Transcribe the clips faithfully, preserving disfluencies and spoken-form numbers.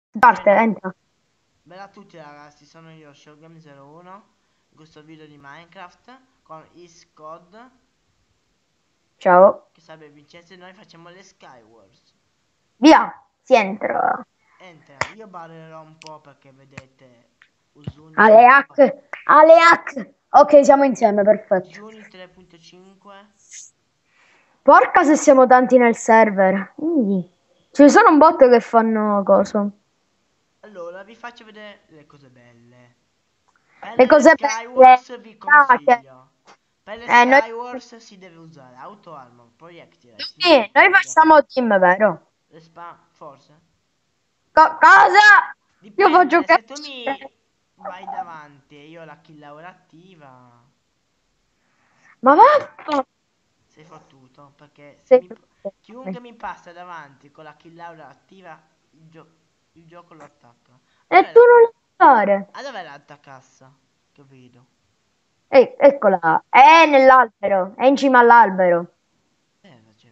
Parte, entra. Bella a tutti ragazzi, sono io Showgame zero uno in questo video di Minecraft con Iscod Ciao. che sarebbe Vincenzo e noi facciamo le Skywars. Via, si entra. Entra, io barrerò un po' perché vedete Usuni Aleac, Aleac. Ok, siamo insieme, perfetto. Juni tre punto cinque. Porca se siamo tanti nel server. Mm. Ci sono un botto che fanno coso. Allora vi faccio vedere le cose belle. Per Le le cose belle. Skywars vi Ah, che- consiglio. Per le Eh, noi, Skywars si deve usare auto armor, projectile, noi, noi sniper, facciamo team, vero? respawn, forse? Co- cosa? Io faccio Dipende, se tu mi cacciare. vai davanti e io ho la kill lavorativa, Ma va. sei fottuto, perché se Sei- mi, chiunque mi passa davanti con la kill lavorativa, il, gio- il gioco lo attacca. A E dov'è tu la, non lo fare. a dov'è l'altra cassa? Che vedo. Ehi, eccola. È nell'albero. È in cima all'albero. Eh, c'è.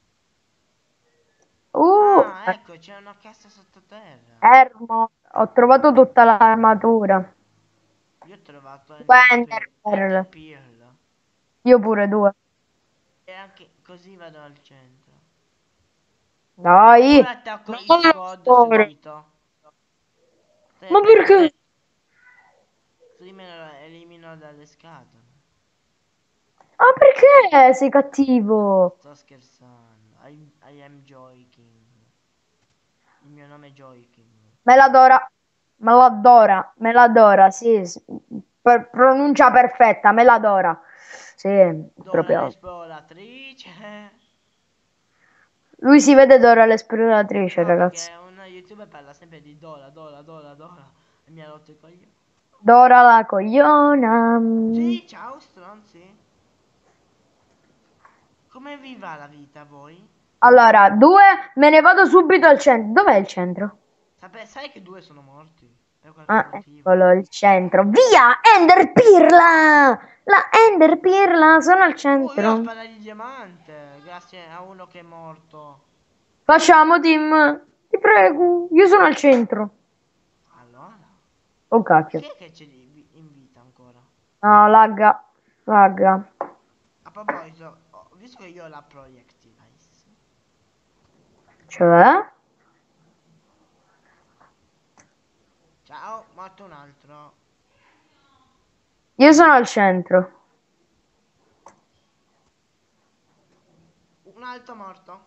Uh, Ah, ecco, c'è una cassa sottoterra. fermo. Ho trovato tutta l'armatura. Io ho trovato Due Ender, Ender Pe- Ender Pearl. Pearl. Io pure due. E anche così vado al centro. Dai. Ora attacco Non i lo squad fare. subito. Stai Ma attacco. perché? Così me lo elimino dalle scatole. Ma perché sei cattivo? Sto scherzando. I, I am joking. Il mio nome è Joyking. Me l'adora. Me l'adora. Me l'adora. Sì, sì. Per pronuncia perfetta. Me l'adora. Sì, Dora proprio. l'esploratrice. Lui si vede Dora l'esploratrice, No, ragazzi. perché un youtuber parla sempre di Dora, Dora, Dora, Dora. E mi ha rotto i coglioni. Dora la cogliona. Sì, ciao stronzi. Come vi va la vita a voi? Allora, due, me ne vado subito al centro. Dov'è il centro? Sape- sai che due sono morti? Per qualche Ah, motivo. eccolo il centro. Via! Ender Pirla! La Ender Pirla, sono al Uh, io ho centro. spada di diamante. Grazie a uno che è morto. Facciamo, team. Ti prego, io sono al centro. Allora. Oh cacchio. Chi è che c'è di- in vita ancora? No, lagga. Lagga. A proposito, ho visto che io ho la projectile. Cioè? Ciao, morto un altro. Io sono al centro. Un altro morto.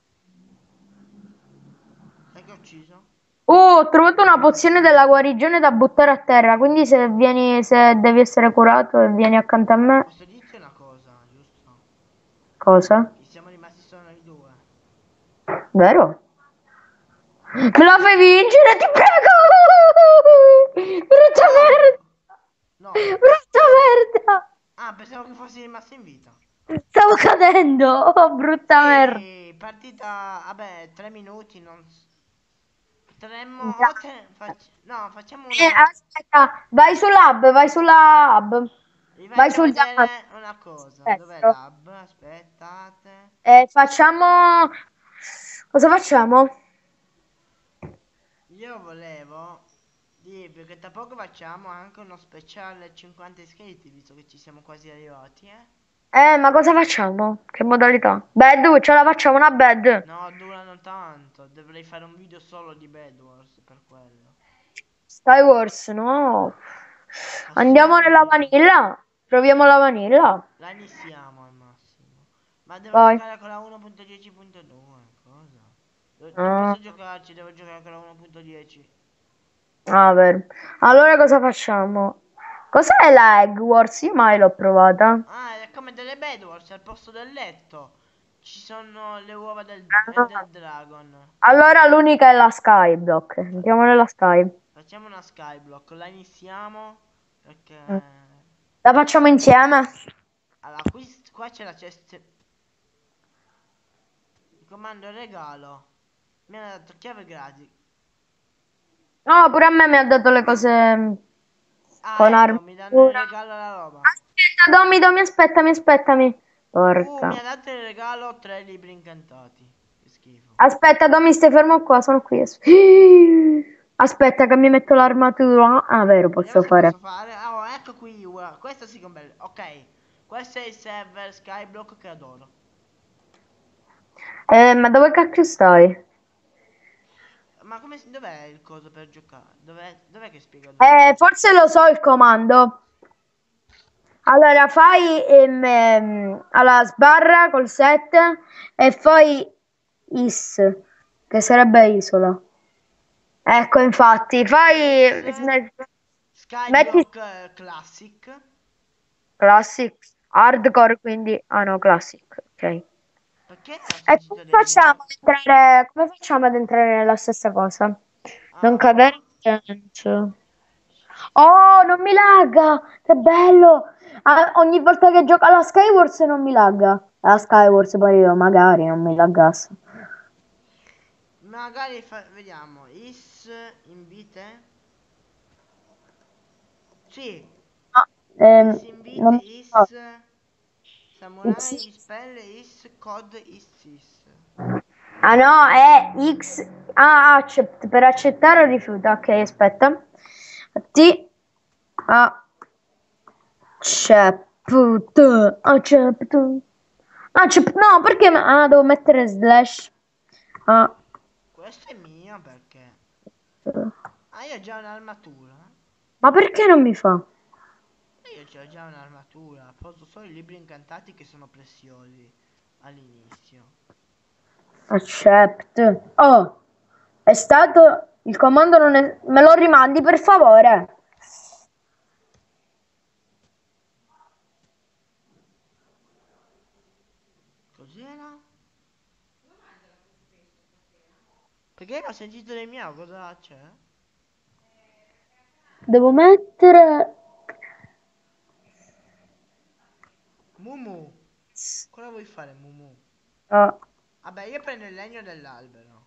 Sai che ho ucciso? Oh, ho trovato una pozione della guarigione da buttare a terra, quindi se vieni, se devi essere curato e vieni accanto a me. Posso dirti una cosa, giusto? Cosa? Che siamo rimasti solo noi due. Vero? Me la fai vincere, ti prego! Brutta No! merda! No. Brutta merda! Ah, pensavo che fossi rimasto in vita. Stavo cadendo! Oh, brutta merda! Sì, partita... Vabbè, tre minuti, non... s- Potremmo... Già. o te- fac- No, facciamo Eh, una... aspetta, vai sulla hub, vai sulla hub. Vi Vai faccio sul diamante. vedere una cosa. Dov'è Destro. l'hub? Aspettate. Eh, facciamo... Cosa facciamo? Io volevo dirvi che tra poco facciamo anche uno speciale cinquanta iscritti, visto che ci siamo quasi arrivati, eh? Eh, ma cosa facciamo? Che modalità? Bed, ce la facciamo una bed. No, durano tanto. Dovrei fare un video solo di Bed Wars per quello. Skywars, no. Andiamo Possiamo nella dire. vanilla. Proviamo la vanilla. La iniziamo al massimo. Ma devo Vai. giocare con la uno punto dieci punto due. Cosa? No- Non Ah, posso giocarci, devo giocare con la uno punto dieci. ah, vero. Allora cosa facciamo? Cos'è la Egg Wars? Io mai l'ho provata. Ah, è come delle Bed Wars al posto del letto. Ci sono le uova del Ender Ah. Dragon. Allora l'unica è la Skyblock. Andiamo nella Sky. Facciamo una skyblock, la iniziamo perché... Mm. La facciamo insieme? Allora, qui, qua c'è la cesta... Il comando regalo. Mi ha dato chiave gratis. No, pure a me mi ha dato le cose mm, Ah, con ecco, mi danno in armatura. regalo la roba. Aspetta, Dommi, Dommi, aspettami, aspettami. Uh, mi Porca. ha dato in regalo tre libri incantati. Che schifo. Aspetta, Dommi, stai fermo qua, sono qui. Aspetta che mi metto l'armatura. Ah, vero, Vediamo posso se posso fare. fare. Ah, oh, ecco qui, guarda, questo sì che è un bel. Ok, questo è il server Skyblock che adoro. Eh, ma dove cacchio stai? Ma come si. Dov'è il coso per giocare? Dov'è, dov'è che spiega dove? Eh, forse lo so il comando. Allora, fai ehm, ehm, alla sbarra col set e poi is, che sarebbe isola. Ecco, infatti, fai... Is Metti Skyblock eh, Classic. classic, hardcore, quindi... Ah no, classic, ok. Perché ho E come sentito del mio. facciamo ad entrare, come facciamo ad entrare nella stessa cosa? Non Ah, cadere in senso. Oh, non mi lagga! Che bello! Ah, ogni volta che gioco alla Skywars non mi lagga. Alla Skywars poi io magari non mi laggasse. magari fa- vediamo. Is invite. Sì, No, ehm, is invite, non mi fa. is samurai, is pelle, is code, is sis. Ah no, è X. Ah, accept. Per accettare o rifiuta. Ok, aspetta. T. Accept. Accept. Accept. No, perché? Ah, devo mettere slash. Ah. Questo è mio perché. Ah, io ho già un'armatura. Ma perché non mi fa? Io ho già un'armatura. Poso solo i libri incantati che sono preziosi all'inizio. Accept. Oh, è stato... Il comando non è... Me lo rimandi per favore? Cos'era? Perché ho sentito le mie, cosa c'è? Devo mettere... Mumu. Cosa vuoi fare, Mumu? Ah. Vabbè, io prendo il legno dell'albero.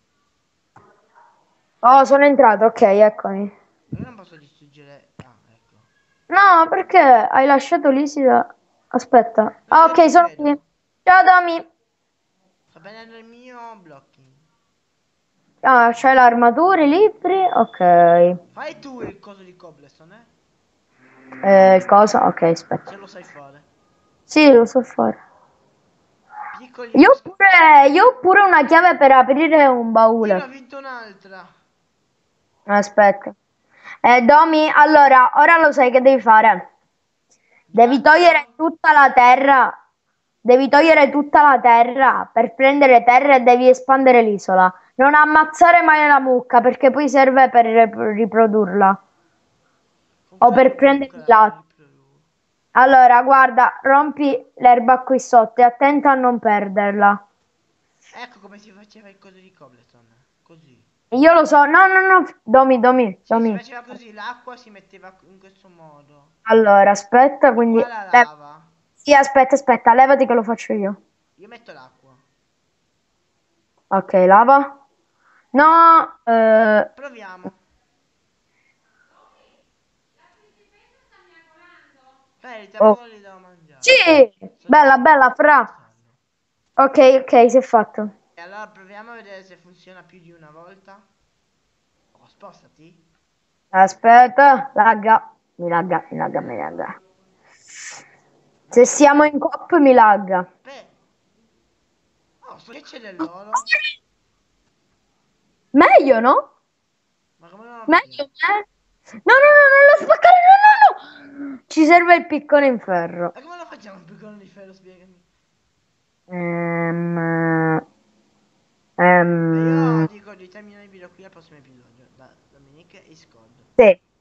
Oh, sono entrato, ok, eccomi. Io non posso distruggere. Ah, ecco. No, perché hai lasciato l'Isida? Aspetta. No, Ah, io ok, ti sono qui. vedo. Ciao, Dami. Sto prendendo il mio blocking. Ah, c'hai l'armatura, i libri? Ok. Fai tu il coso di cobblestone, Eh, il cosa? Ok, eh? aspetta. Se lo sai fare. Sì, lo so fare. Piccoli. Io ho pure, io ho pure una chiave per aprire un Io ne ho baule. vinto un'altra. Aspetta. Eh, Domi, allora, ora lo sai che devi fare. Devi togliere Ghiaccio. tutta la terra. Devi togliere tutta la terra per prendere terra e devi espandere l'isola. Non ammazzare mai la mucca perché poi serve per rip- riprodurla Con o quale per prendere mucca il la latte. riproduco? Allora, guarda, rompi l'erba qui sotto e attenta a non perderla. Ecco come si faceva il coso di cobblestone. Così. Io lo so, no, no, no, Domi, Domi, Sì, si Domi. faceva così. L'acqua si metteva in questo modo. Allora, aspetta, E quindi... qua la le- lava. Sì, aspetta, aspetta, levati che lo faccio io. Io metto l'acqua. Ok, lava. La... No, eh, Proviamo. Fai, tra oh. poco li devo mangiare. Sì, Sto bella, bella, fra. scherzando. Ok, ok, si è fatto. E allora proviamo a vedere se funziona più di una volta. Oh, spostati. Aspetta, lagga, mi lagga, mi lagga, mi lagga. Se Beh, siamo in coop mi lagga. beh. Oh, so che c'è dell'oro. Meglio, no? Ma come non ho Meglio, preso? eh? No, no, no, non lo spaccare, no, no, no. Ci serve il piccone in ferro. E come lo facciamo il piccolo di ferro? Spiegami. Ehm, Beh, io ehm, dico di terminare il video qui al prossimo episodio. Da Dominique e Scott. sì.